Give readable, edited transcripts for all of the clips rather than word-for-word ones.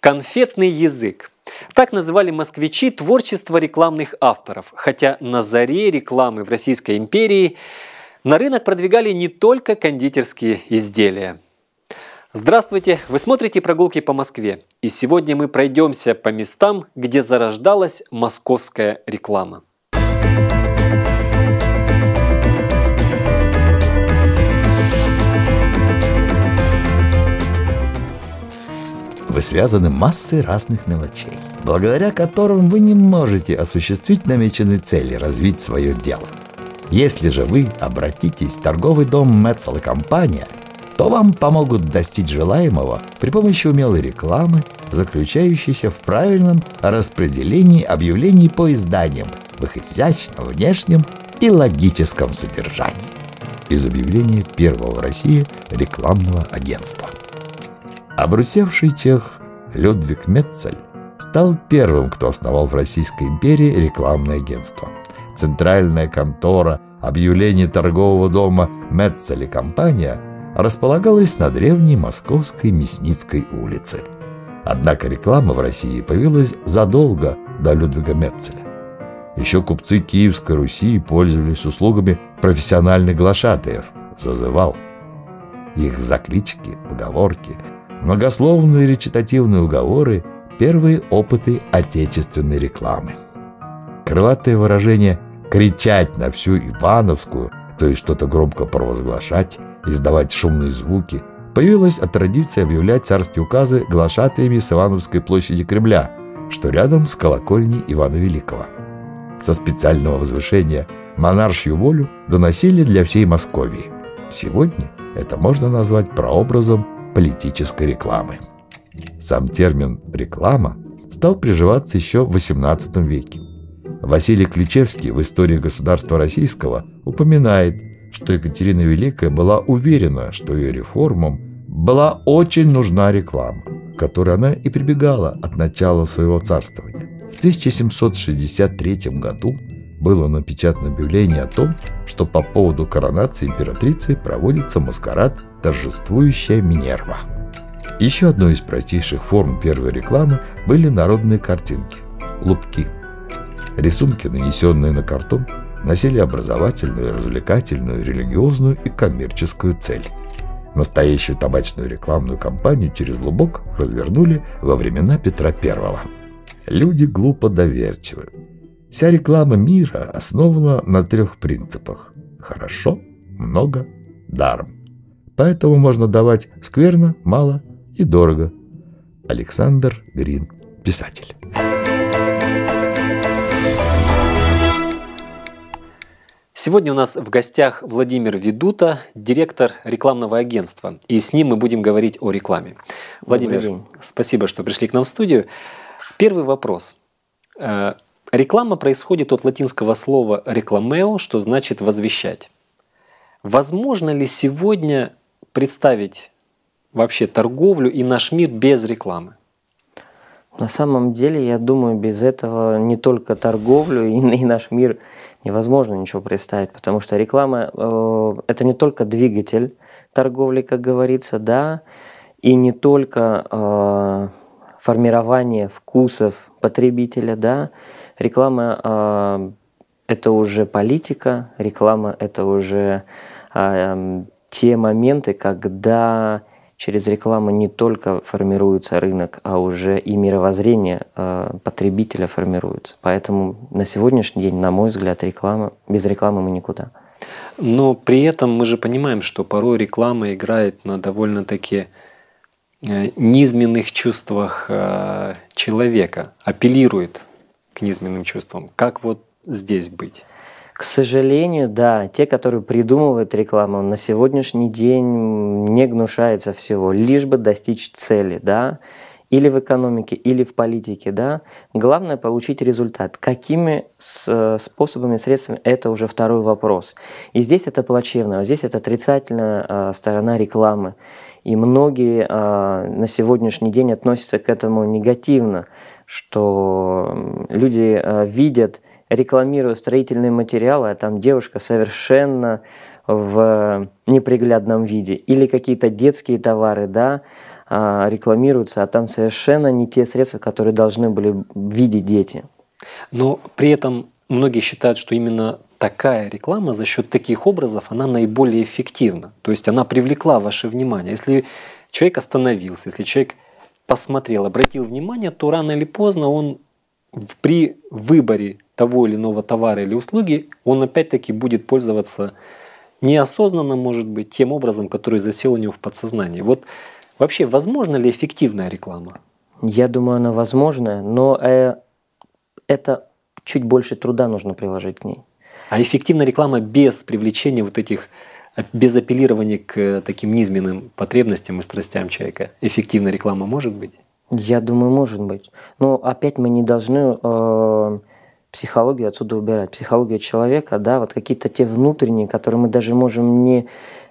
Конфетный язык. Так называли москвичи творчество рекламных авторов, хотя на заре рекламы в Российской империи на рынок продвигали не только кондитерские изделия. Здравствуйте! Вы смотрите «Прогулки по Москве», и сегодня мы пройдемся по местам, где зарождалась московская реклама. Вы связаны массой разных мелочей, благодаря которым вы не можете осуществить намеченные цели, развить свое дело. Если же вы обратитесь в торговый дом Метцел и компания, то вам помогут достичь желаемого при помощи умелой рекламы, заключающейся в правильном распределении объявлений по изданиям в их изящном внешнем и логическом содержании. Из объявления первого в России рекламного агентства. Обрусевший чех Людвиг Метцель стал первым, кто основал в Российской империи рекламное агентство. Центральная контора объявлений торгового дома Метцель и компания располагалась на древней Московской Мясницкой улице. Однако реклама в России появилась задолго до Людвига Метцеля. Еще купцы Киевской Руси пользовались услугами профессиональных глашатаев – зазывал. Их заклички, поговорки, многословные речитативные уговоры – первые опыты отечественной рекламы. Крылатое выражение «кричать на всю Ивановскую», то есть что-то громко провозглашать, издавать шумные звуки, появилось от традиции объявлять царские указы глашатаями с Ивановской площади Кремля, что рядом с колокольней Ивана Великого. Со специального возвышения монаршью волю доносили для всей Московии. Сегодня это можно назвать прообразом политической рекламы. Сам термин «реклама» стал приживаться еще в XVIII веке. Василий Ключевский в «Истории государства российского» упоминает, что Екатерина Великая была уверена, что ее реформам была очень нужна реклама, к которой она и прибегала от начала своего царствования. В 1763 году было напечатано объявление о том, что по поводу коронации императрицы проводится маскарад «Торжествующая Минерва». Еще одной из простейших форм первой рекламы были народные картинки – лупки. Рисунки, нанесенные на картон, носили образовательную, развлекательную, религиозную и коммерческую цель. Настоящую табачную рекламную кампанию через лубок развернули во времена Петра I. Люди глупо доверчивы. Вся реклама мира основана на 3 принципах – хорошо, много, даром. Поэтому можно давать скверно, мало и дорого. Александр Грин, писатель. Сегодня у нас в гостях Владимир Ведута, директор рекламного агентства. И с ним мы будем говорить о рекламе. Владимир, спасибо, что пришли к нам в студию. Первый вопрос. Реклама происходит от латинского слова «рекламео», что значит «возвещать». Возможно ли сегодня представить вообще торговлю и наш мир без рекламы? На самом деле, я думаю, без этого не только торговлю и наш мир невозможно ничего представить, потому что реклама это не только двигатель торговли, как говорится, да, и не только формирование вкусов потребителя, да. Реклама это уже политика, реклама это уже те моменты, когда через рекламу не только формируется рынок, а уже и мировоззрение потребителя формируется. Поэтому на сегодняшний день, на мой взгляд, без рекламы мы никуда. Но при этом мы же понимаем, что порой реклама играет на довольно-таки низменных чувствах человека, апеллирует к низменным чувствам. Как вот здесь быть? К сожалению, да, те, которые придумывают рекламу, на сегодняшний день не гнушаются всего, лишь бы достичь цели, да, или в экономике, или в политике, да. Главное получить результат. Какими способами, средствами, это уже второй вопрос. И здесь это плачевно, а здесь это отрицательная сторона рекламы. И многие на сегодняшний день относятся к этому негативно, что люди видят, рекламируя строительные материалы, а там девушка совершенно в неприглядном виде, или какие-то детские товары, да, рекламируются, а там совершенно не те средства, которые должны были видеть дети. Но при этом многие считают, что именно такая реклама за счет таких образов, она наиболее эффективна. То есть она привлекла ваше внимание. Если человек остановился, если человек посмотрел, обратил внимание, то рано или поздно он при выборе того или иного товара или услуги, он опять-таки будет пользоваться неосознанно, может быть, тем образом, который засел у него в подсознании. Вот вообще, возможна ли эффективная реклама? Я думаю, она возможна, но это чуть больше труда нужно приложить к ней. А эффективная реклама без привлечения вот этих, без апеллирования к таким низменным потребностям и страстям человека, эффективная реклама может быть? Я думаю, может быть. Но опять мы не должны психологию отсюда убирать. Психология человека, да, вот какие-то те внутренние, которые мы даже можем не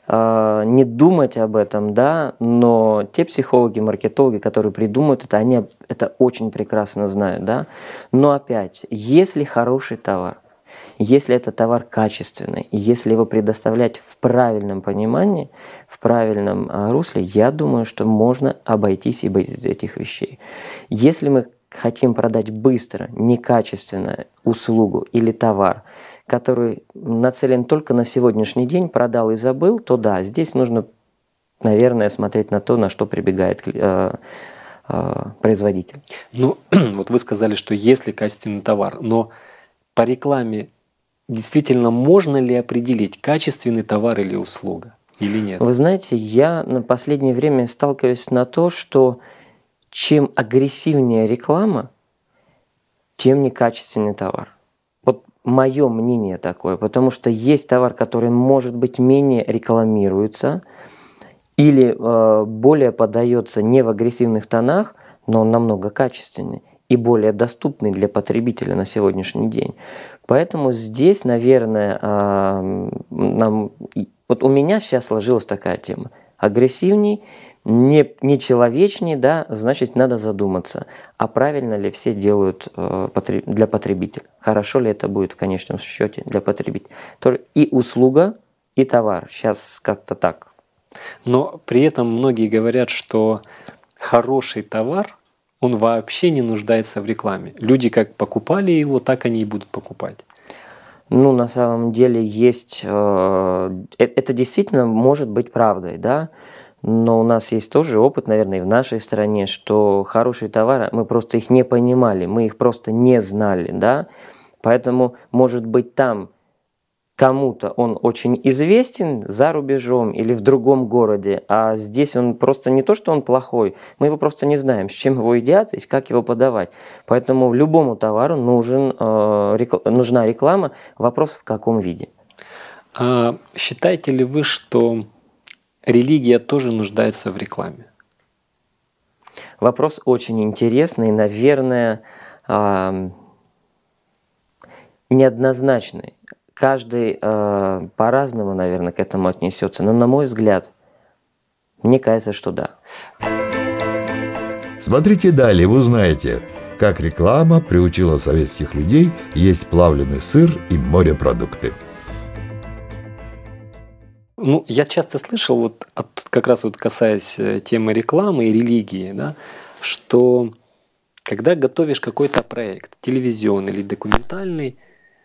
думать об этом, да, но те психологи, маркетологи, которые придумают это, они это очень прекрасно знают, да. Но опять, если хороший товар, если это товар качественный, и если его предоставлять в правильном понимании, в правильном русле, я думаю, что можно обойтись и без этих вещей. Если мы хотим продать быстро, некачественную услугу или товар, который нацелен только на сегодняшний день, продал и забыл, то да, здесь нужно, наверное, смотреть на то, на что прибегает производитель. Ну, вот вы сказали, что если качественный товар, но по рекламе действительно можно ли определить, качественный товар или услуга, или нет? Вы знаете, я на последнее время сталкиваюсь на то, что чем агрессивнее реклама, тем некачественный товар. Вот мое мнение такое, потому что есть товар, который, может быть, менее рекламируется или более подается не в агрессивных тонах, но он намного качественный и более доступный для потребителя на сегодняшний день. Поэтому здесь, наверное, вот у меня сейчас сложилась такая тема. Агрессивней, нечеловечней, да, значит, надо задуматься, а правильно ли все делают для потребителя. Хорошо ли это будет в конечном счете для потребителя. Тоже и услуга, и товар. Сейчас как-то так. Но при этом многие говорят, что хороший товар, он вообще не нуждается в рекламе. Люди как покупали его, так они и будут покупать. Ну, на самом деле есть... Это действительно может быть правдой, да? Но у нас есть тоже опыт, наверное, и в нашей стране, что хорошие товары, мы просто их не понимали, мы их просто не знали, да? Поэтому, может быть, там кому-то он очень известен за рубежом или в другом городе, а здесь он просто не то, что он плохой, мы его просто не знаем, с чем его едят и как его подавать. Поэтому любому товару нужна реклама, вопрос в каком виде. А считаете ли вы, что религия тоже нуждается в рекламе? Вопрос очень интересный, наверное, неоднозначный. Каждый по-разному, наверное, к этому отнесется. Но, на мой взгляд, мне кажется, что да. Смотрите далее, вы узнаете, как реклама приучила советских людей есть плавленый сыр и морепродукты. Ну, я часто слышал, вот как раз вот касаясь темы рекламы и религии, да, что когда готовишь какой-то проект, телевизионный или документальный,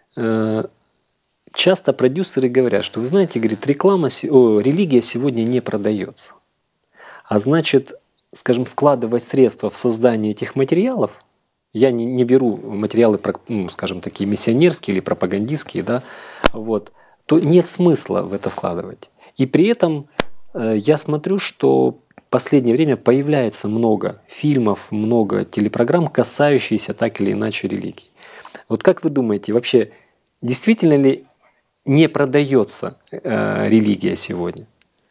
часто продюсеры говорят, что, вы знаете, говорит, религия сегодня не продается. А значит, скажем, вкладывать средства в создание этих материалов, я не беру материалы, ну, скажем, такие миссионерские или пропагандистские, да, вот, то нет смысла в это вкладывать. И при этом я смотрю, что в последнее время появляется много фильмов, много телепрограмм, касающихся так или иначе религии. Вот как вы думаете, вообще действительно ли не продается религия сегодня?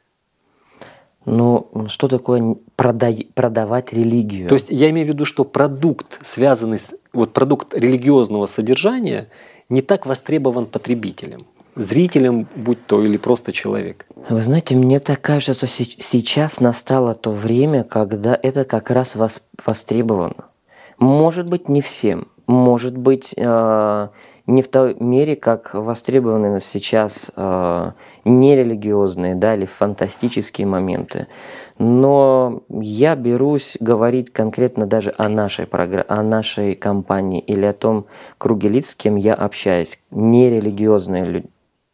Ну, что такое продавать религию? То есть я имею в виду, что продукт, связанный продукт религиозного содержания, не так востребован потребителем, зрителем, будь то или просто человек. Вы знаете, мне так кажется, что сейчас настало то время, когда это как раз востребовано. Может быть, не всем, может быть, не в той мере, как востребованы сейчас нерелигиозные, да, или фантастические моменты. Но я берусь говорить конкретно даже о нашей компании или о том круге лиц, с кем я общаюсь, нерелигиозные люди.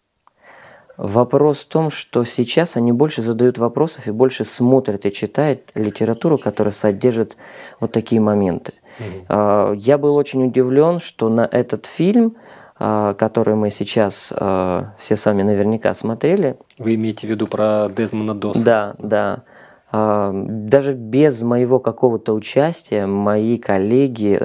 Вопрос в том, что сейчас они больше задают вопросов и больше смотрят и читают литературу, которая содержит вот такие моменты. Я был очень удивлен, что на этот фильм, который мы сейчас все с вами наверняка смотрели. Вы имеете в виду про Дезмонда Доса? Да, да. Даже без моего какого-то участия мои коллеги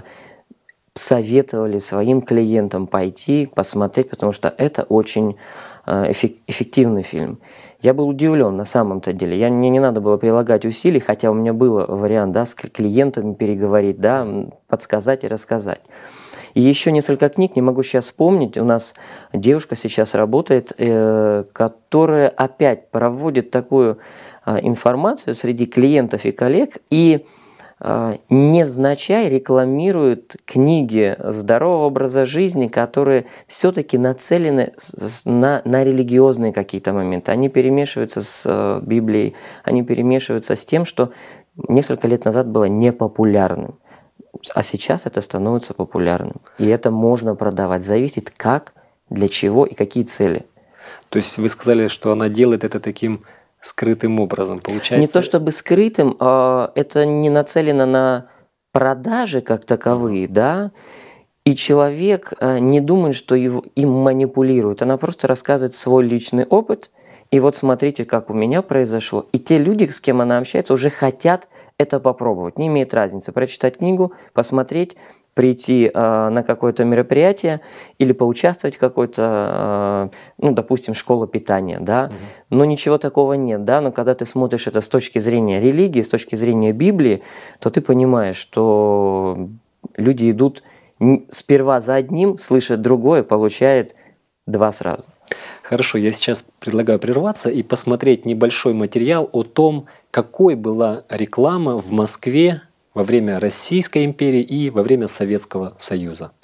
советовали своим клиентам пойти посмотреть, потому что это очень эффективный фильм. Я был удивлен на самом-то деле. Мне не надо было прилагать усилий, хотя у меня был вариант, да, с клиентами переговорить, да, подсказать и рассказать. И еще несколько книг, не могу сейчас вспомнить. У нас девушка сейчас работает, которая опять проводит такую информацию среди клиентов и коллег и невзначай рекламирует книги здорового образа жизни, которые все-таки нацелены на религиозные какие-то моменты. Они перемешиваются с Библией, они перемешиваются с тем, что несколько лет назад было непопулярным. А сейчас это становится популярным. И это можно продавать. Зависит как, для чего и какие цели. То есть вы сказали, что она делает это таким скрытым образом, получается? Не то чтобы скрытым, это не нацелено на продажи как таковые, да, и человек не думает, что им манипулируют. Она просто рассказывает свой личный опыт, и вот смотрите, как у меня произошло. И те люди, с кем она общается, уже хотят это попробовать. Не имеет разницы, прочитать книгу, посмотреть, прийти на какое-то мероприятие или поучаствовать в какой-то, ну, допустим, школа питания, да, но ничего такого нет, да, но когда ты смотришь это с точки зрения религии, с точки зрения Библии, то ты понимаешь, что люди идут сперва за одним, слышат другое, получают два сразу. Хорошо, я сейчас предлагаю прерваться и посмотреть небольшой материал о том, какой была реклама в Москве во время Российской империи и во время Советского Союза.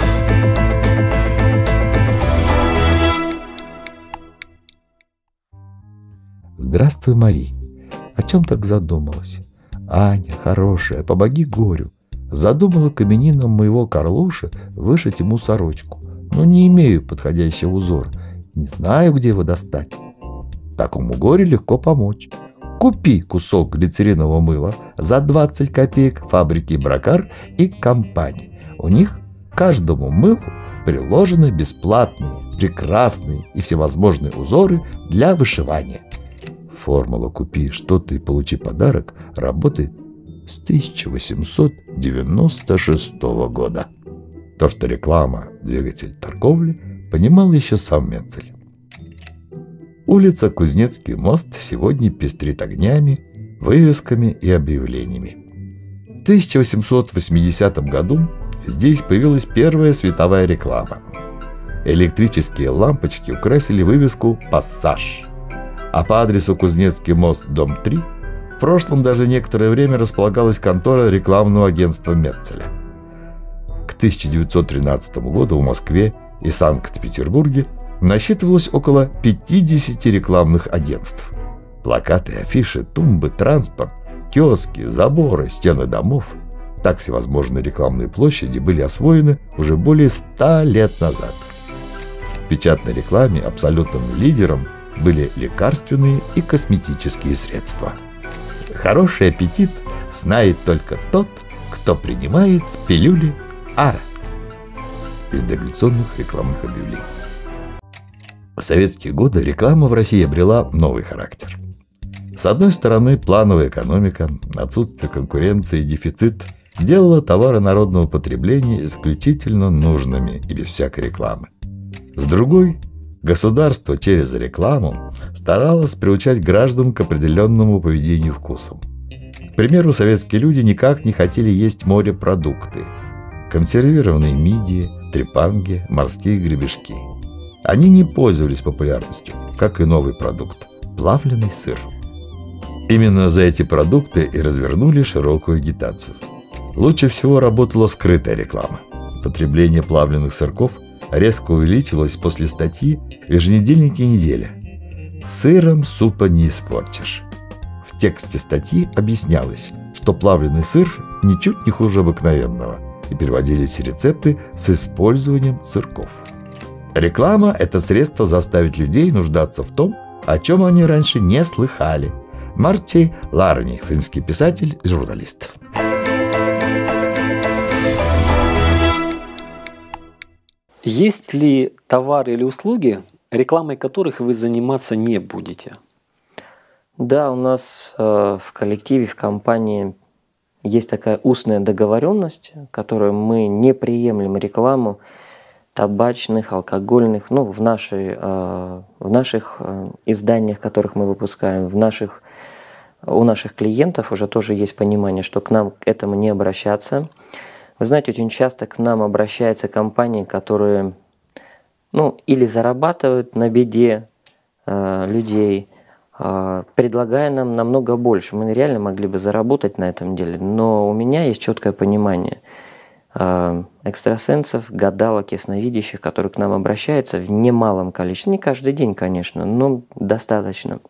Здравствуй, Мари. О чем так задумалась? Аня, хорошая, помоги горю. Задумала к именинам моего Карлуша вышить ему сорочку, но не имею подходящего узора. Не знаю, где его достать. Такому горю легко помочь. Купи кусок глицеринового мыла за 20 копеек фабрики Бракар и компании. У них каждому мылу приложены бесплатные, прекрасные и всевозможные узоры для вышивания. Формула «Купи что-то и получи подарок» работает с 1896 года. То, что реклама – двигатель торговли, понимал еще сам Менцель. Улица Кузнецкий мост сегодня пестрит огнями, вывесками и объявлениями. В 1880 году здесь появилась первая световая реклама. Электрические лампочки украсили вывеску «Пассаж». А по адресу Кузнецкий мост, дом 3, в прошлом даже некоторое время располагалась контора рекламного агентства Менцеля. К 1913 году в Москве и Санкт-Петербурге насчитывалось около 50 рекламных агентств. Плакаты, афиши, тумбы, транспорт, киоски, заборы, стены домов. Так всевозможные рекламные площади были освоены уже более 100 лет назад. В печатной рекламе абсолютным лидером были лекарственные и косметические средства. Хороший аппетит знает только тот, кто принимает пилюли Ара. Из дореволюционных рекламных объявлений. В советские годы реклама в России обрела новый характер. С одной стороны, плановая экономика, отсутствие конкуренции и дефицит делала товары народного потребления исключительно нужными и без всякой рекламы. С другой, государство через рекламу старалось приучать граждан к определенному поведению и вкусам. К примеру, советские люди никак не хотели есть морепродукты, консервированные мидии, трепанги, морские гребешки. Они не пользовались популярностью, как и новый продукт – плавленый сыр. Именно за эти продукты и развернули широкую агитацию. Лучше всего работала скрытая реклама. Потребление плавленых сырков резко увеличилось после статьи в еженедельнике «Неделя». Сыром супа не испортишь. В тексте статьи объяснялось, что плавленый сыр ничуть не хуже обыкновенного, и переводились рецепты с использованием сырков. Реклама – это средство заставить людей нуждаться в том, о чем они раньше не слыхали. Марти Ларни, финский писатель и журналист. Есть ли товары или услуги, рекламой которых вы заниматься не будете? Да, у нас в коллективе, в компании есть такая устная договоренность, которую мы не приемлем рекламу табачных, алкогольных, ну, в наших изданиях, которых мы выпускаем, у наших клиентов уже тоже есть понимание, что к нам к этому не обращаться. Вы знаете, очень часто к нам обращаются компании, которые, или зарабатывают на беде людей, предлагая нам намного больше. Мы реально могли бы заработать на этом деле, но у меня есть четкое понимание экстрасенсов, гадалок, ясновидящих, которые к нам обращаются в немалом количестве, не каждый день, конечно, но достаточно.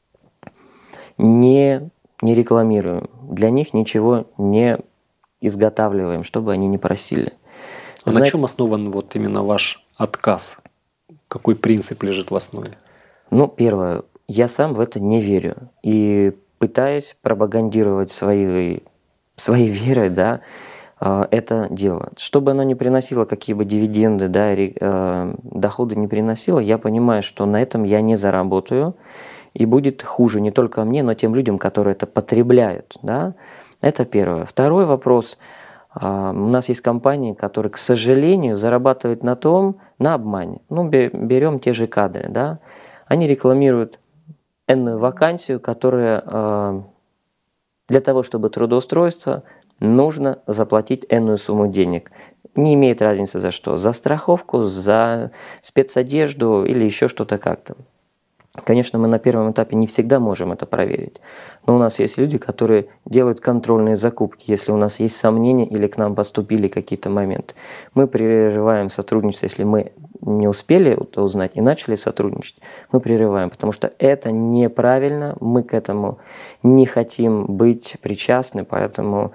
Не рекламируем, для них ничего не изготавливаем, чтобы они не просили. На чем основан вот именно ваш отказ? Какой принцип лежит в основе? Первое, я сам в это не верю. И пытаюсь пропагандировать своей верой, да, это дело. Чтобы оно не приносило какие бы дивиденды, да, доходы не приносило, я понимаю, что на этом я не заработаю. И будет хуже не только мне, но тем людям, которые это потребляют. Да? Это первое. Второй вопрос. У нас есть компании, которые, к сожалению, зарабатывают на обмане. Берем те же кадры. Да? Они рекламируют энную вакансию, которая для того, чтобы трудоустройство, нужно заплатить энную сумму денег. Не имеет разницы за что. За страховку, за спецодежду или еще что-то как-то. Конечно, мы на первом этапе не всегда можем это проверить, но у нас есть люди, которые делают контрольные закупки, если у нас есть сомнения или к нам поступили какие-то моменты. Мы прерываем сотрудничество, если мы не успели это узнать и начали сотрудничать, мы прерываем, потому что это неправильно, мы к этому не хотим быть причастны, поэтому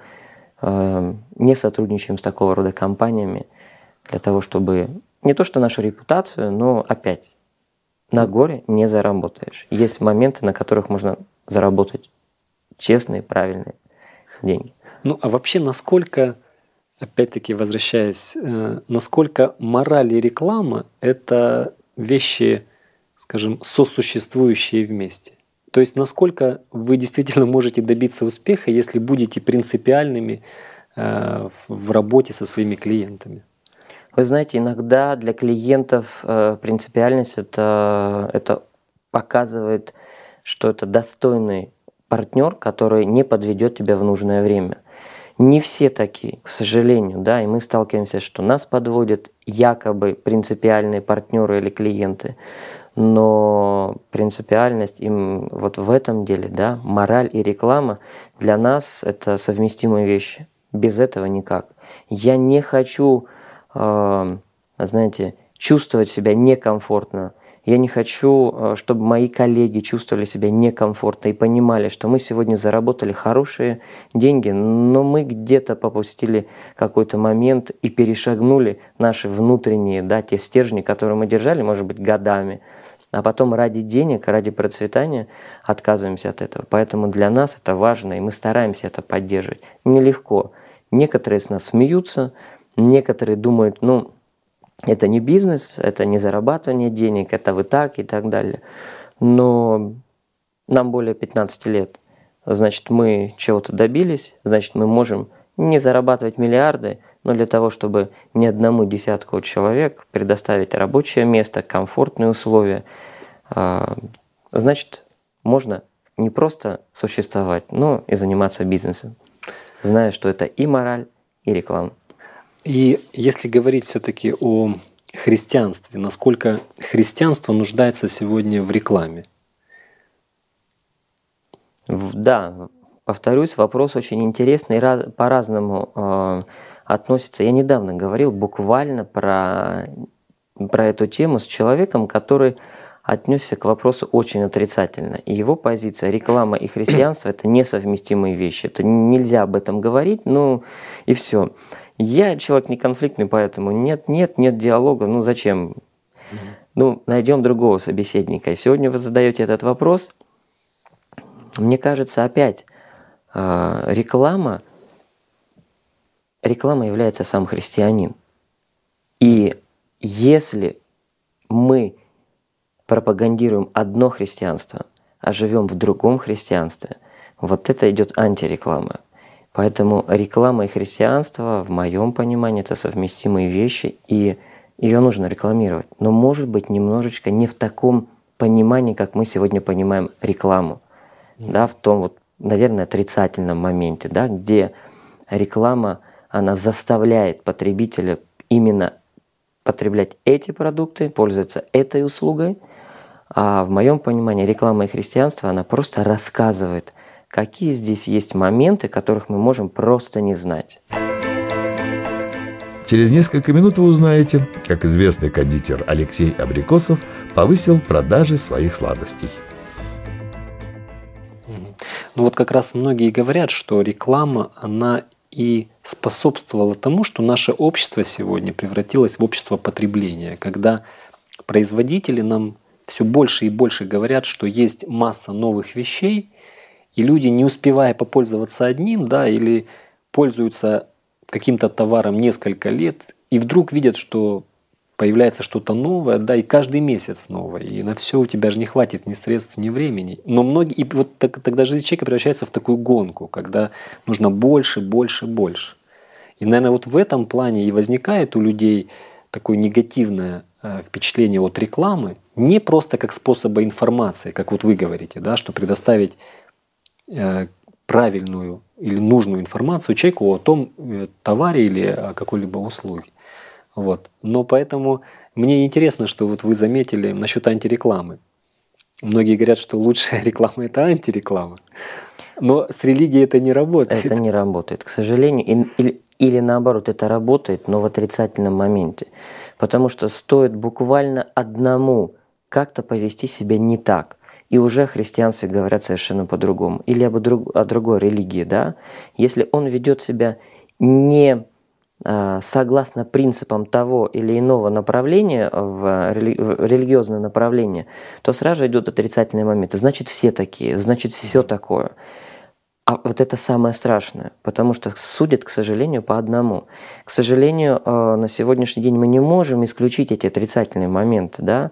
не сотрудничаем с такого рода компаниями для того, чтобы не то что нашу репутацию, но опять на горе не заработаешь. Есть моменты, на которых можно заработать честные, правильные деньги. А вообще насколько, опять-таки возвращаясь, насколько мораль и реклама – это вещи, скажем, сосуществующие вместе? То есть насколько вы действительно можете добиться успеха, если будете принципиальными в работе со своими клиентами? Вы знаете, иногда для клиентов принципиальность это показывает, что это достойный партнер, который не подведет тебя в нужное время. Не все такие, к сожалению, да, и мы сталкиваемся, что нас подводят якобы принципиальные партнеры или клиенты, но принципиальность им вот в этом деле, да, мораль и реклама для нас это совместимые вещи. Без этого никак. Я не хочу, знаете, чувствовать себя некомфортно. Я не хочу, чтобы мои коллеги чувствовали себя некомфортно и понимали, что мы сегодня заработали хорошие деньги, но мы где-то попустили какой-то момент и перешагнули наши внутренние, да, те стержни, которые мы держали, может быть, годами, а потом ради денег, ради процветания отказываемся от этого. Поэтому для нас это важно, и мы стараемся это поддерживать. Нелегко. Некоторые с нас смеются, некоторые думают, это не бизнес, это не зарабатывание денег, это вы так и так далее. Но нам более 15 лет. Значит, мы чего-то добились, значит, мы можем не зарабатывать миллиарды, но для того, чтобы ни одному десятку человек предоставить рабочее место, комфортные условия, значит, можно не просто существовать, но и заниматься бизнесом, зная, что это и мораль, и реклама. И если говорить все-таки о христианстве, насколько христианство нуждается сегодня в рекламе? Да, повторюсь, вопрос очень интересный, по-разному относится. Я недавно говорил буквально про эту тему с человеком, который отнесся к вопросу очень отрицательно. И его позиция: реклама и христианство – это несовместимые вещи. Это нельзя об этом говорить, ну и все. Я человек не конфликтный, поэтому нет диалога, ну зачем? Ну, найдем другого собеседника. И сегодня вы задаете этот вопрос. Мне кажется, опять реклама является сам христианин. И если мы пропагандируем одно христианство, а живем в другом христианстве, вот это идет антиреклама. Поэтому реклама и христианство, в моем понимании, это совместимые вещи, и ее нужно рекламировать. Но может быть немножечко не в таком понимании, как мы сегодня понимаем рекламу. Да, в том вот, наверное, отрицательном моменте, да, где реклама, она заставляет потребителя именно потреблять эти продукты, пользоваться этой услугой. А в моем понимании реклама и христианство, она просто рассказывает, какие здесь есть моменты, которых мы можем просто не знать. Через несколько минут вы узнаете, как известный кондитер Алексей Абрикосов повысил продажи своих сладостей. Ну вот как раз многие говорят, что реклама, она и способствовала тому, что наше общество сегодня превратилось в общество потребления, когда производители нам все больше и больше говорят, что есть масса новых вещей, и люди, не успевая попользоваться одним, да, или пользуются каким-то товаром несколько лет, и вдруг видят, что появляется что-то новое, да, и каждый месяц новое, и на все у тебя же не хватит ни средств, ни времени. Но многие, и вот тогда жизнь человека превращается в такую гонку, когда нужно больше, больше, больше. И, наверное, вот в этом плане и возникает у людей такое негативное впечатление от рекламы, не просто как способа информации, как вот вы говорите, да, что предоставить правильную или нужную информацию человеку о том товаре или о какой-либо услуге. Вот. Но поэтому мне интересно, что вот вы заметили насчет антирекламы. Многие говорят, что лучшая реклама – это антиреклама. Но с религией это не работает. Это не работает, к сожалению. Или наоборот, это работает, но в отрицательном моменте. Потому что стоит буквально одному как-то повести себя не так. И уже христианцы говорят совершенно по-другому. Или о другой религии, да. Если он ведет себя не согласно принципам того или иного направления, в религиозное направление, то сразу идут отрицательные моменты. Значит, все такие, значит, все такое. А вот это самое страшное, потому что судят, к сожалению, по одному. К сожалению, на сегодняшний день мы не можем исключить эти отрицательные моменты, да,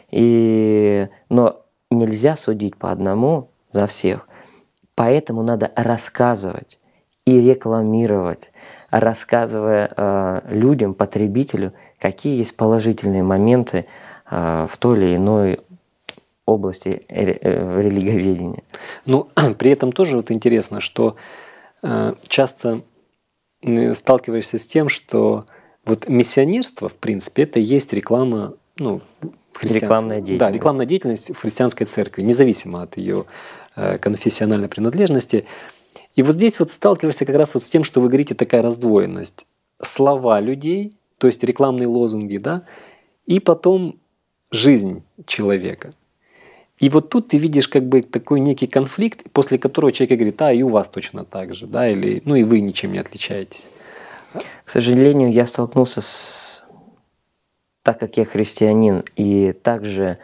но нельзя судить по одному за всех. Поэтому надо рассказывать и рекламировать, рассказывая людям, потребителю, какие есть положительные моменты в той или иной области религоведения. Ну, при этом тоже вот интересно, что часто сталкиваешься с тем, что вот миссионерство, в принципе, это и есть реклама, ну, рекламная деятельность. Да, рекламная деятельность в христианской церкви, независимо от ее конфессиональной принадлежности. И вот здесь вот сталкиваешься как раз вот с тем, что вы говорите, такая раздвоенность. Слова людей, то есть рекламные лозунги, да, и потом жизнь человека. И вот тут ты видишь как бы такой некий конфликт, после которого человек говорит: и у вас точно так же, да, или ну и вы ничем не отличаетесь. К сожалению, я столкнулся так как я христианин и также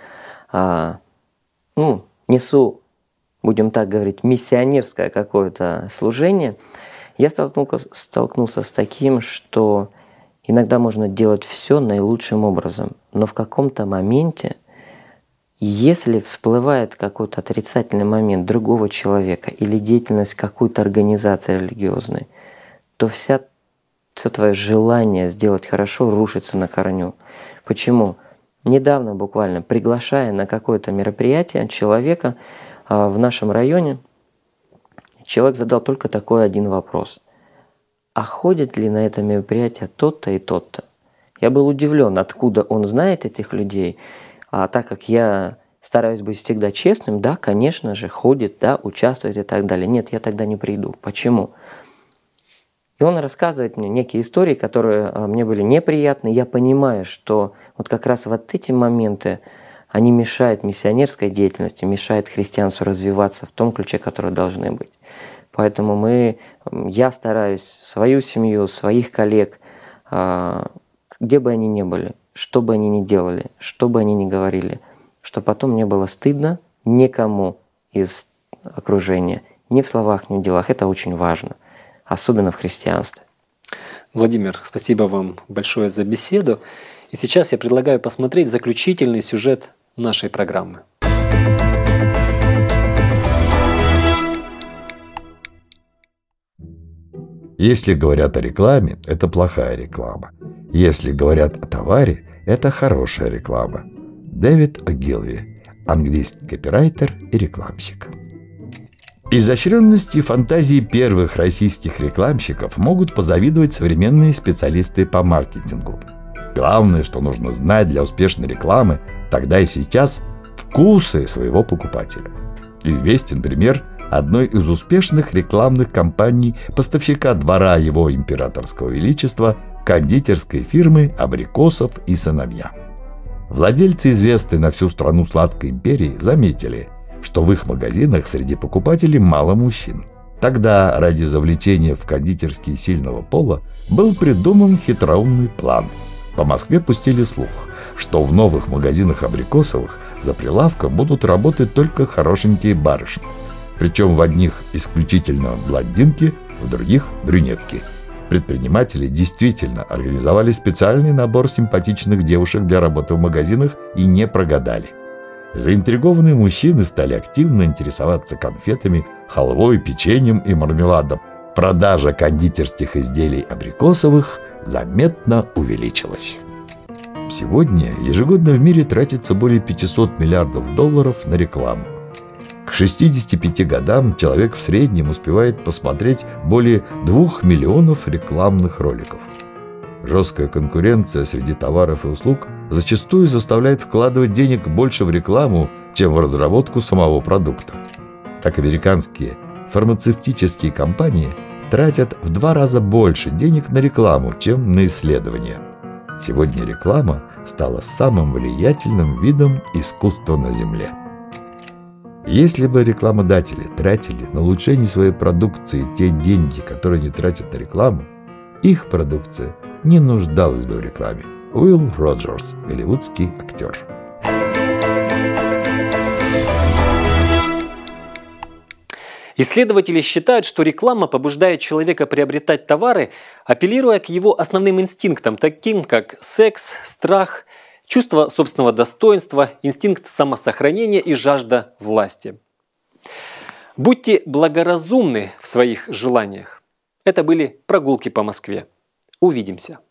несу, будем так говорить, миссионерское какое-то служение, я столкнулся с таким, что иногда можно делать все наилучшим образом, но в каком-то моменте, если всплывает какой-то отрицательный момент другого человека или деятельность какой-то организации религиозной, то все твое желание сделать хорошо рушится на корню. Почему? Недавно буквально, приглашая на какое-то мероприятие человека в нашем районе, человек задал только такой один вопрос: а ходит ли на это мероприятие тот-то и тот-то? Я был удивлен, откуда он знает этих людей. А так как я стараюсь быть всегда честным, да, конечно же, ходит, да, участвует и так далее. Нет, я тогда не приду. Почему? И он рассказывает мне некие истории, которые мне были неприятны. Я понимаю, что вот как раз вот эти моменты Они мешают миссионерской деятельности, мешают христианству развиваться в том ключе, который должны быть. Поэтому я стараюсь свою семью, своих коллег, где бы они ни были, что бы они ни делали, что бы они ни говорили, чтобы потом не было стыдно никому из окружения, ни в словах, ни в делах. Это очень важно, особенно в христианстве. Владимир, спасибо вам большое за беседу. И сейчас я предлагаю посмотреть заключительный сюжет нашей программы. Если говорят о рекламе, это плохая реклама. Если говорят о товаре, это хорошая реклама. Дэвид Огилви, английский копирайтер и рекламщик. Изощренности и фантазии первых российских рекламщиков могут позавидовать современные специалисты по маркетингу. Главное, что нужно знать для успешной рекламы тогда и сейчас – вкусы своего покупателя. Известен пример одной из успешных рекламных кампаний поставщика двора его императорского величества кондитерской фирмы «Абрикосов и сыновья». Владельцы известной на всю страну сладкой империи заметили, что в их магазинах среди покупателей мало мужчин. Тогда ради завлечения в кондитерские сильного пола был придуман хитроумный план. По Москве пустили слух, что в новых магазинах Абрикосовых за прилавком будут работать только хорошенькие барышни. Причем в одних исключительно блондинки, в других брюнетки. Предприниматели действительно организовали специальный набор симпатичных девушек для работы в магазинах и не прогадали. Заинтригованные мужчины стали активно интересоваться конфетами, халвой, печеньем и мармеладом. Продажа кондитерских изделий Абрикосовых заметно увеличилась. Сегодня ежегодно в мире тратится более 500 миллиардов долларов на рекламу. К 65 годам человек в среднем успевает посмотреть более 2 миллионов рекламных роликов. Жесткая конкуренция среди товаров и услуг зачастую заставляет вкладывать денег больше в рекламу, чем в разработку самого продукта. Так американские фармацевтические компании тратят в 2 раза больше денег на рекламу, чем на исследования. Сегодня реклама стала самым влиятельным видом искусства на Земле. Если бы рекламодатели тратили на улучшение своей продукции те деньги, которые они тратят на рекламу, их продукция не нуждалась бы в рекламе. Уилл Роджерс, голливудский актер. Исследователи считают, что реклама побуждает человека приобретать товары, апеллируя к его основным инстинктам, таким как секс, страх, чувство собственного достоинства, инстинкт самосохранения и жажда власти. Будьте благоразумны в своих желаниях. Это были прогулки по Москве. Увидимся.